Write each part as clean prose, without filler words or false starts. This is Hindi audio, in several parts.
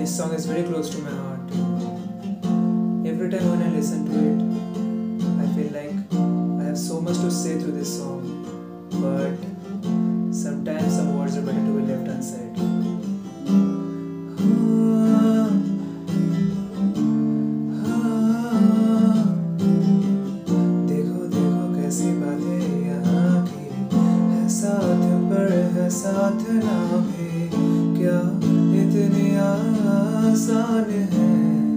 This song is very close to my heart. Every time when I listen to it, I feel like I have so much to say through this song, but sometimes some words are better to be left unsaid. देखो देखो कैसी बातें यहाँ की है, साथ पर है साथ ना भी, क्या इतनी आसान है।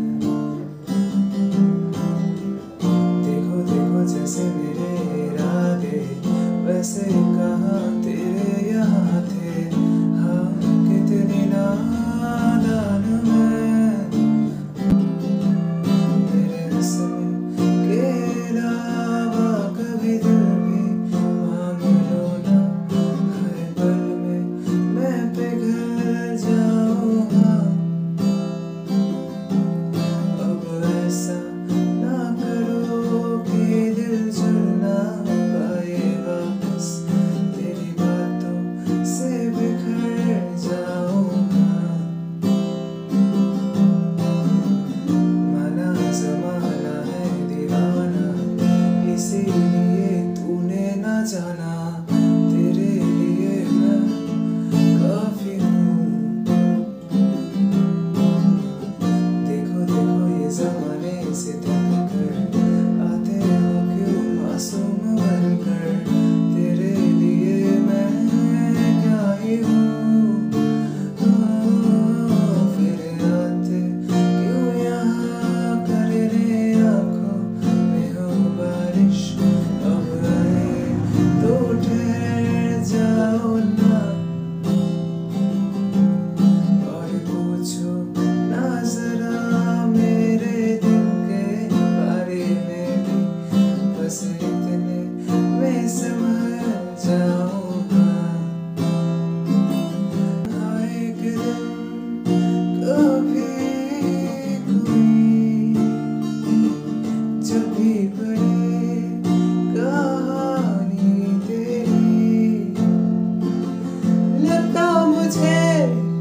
देखो देखो जैसे मेरे इरादे वैसे कहाँ तेरे यहाँ थे, हाँ कितनी नादान मैं। मेरे हुस्न के अलावा कभी दिल भी मांग लो ना, हर पल में मैं पिघल जाऊँगा। अब ऐसा ना करो कि दिल जुड़ ना पाए वापस, तेरी बातों से बिखर जाऊँगा। माना ज़माना है दीवाना, इसीलिए तूने ना जाना, तेरे लिए मैं काफी हूँ। देखो देखो ये ज़माने से थक कर आते हो क्यों मासूम बनकर, तेरे लिए मैं क्या ही हूँ। फिर आते क्यों यहाँ करने आँखों में हो बारिश, अब आए तो ठहर जाओ ना, और पूछो ना जरा मेरे दिल के बारे में भी, बस इतने में समझ जाऊँगा। हाँ एक दिन कभी कोई जब भी पढ़े कहानी तेरी, लगता मुझे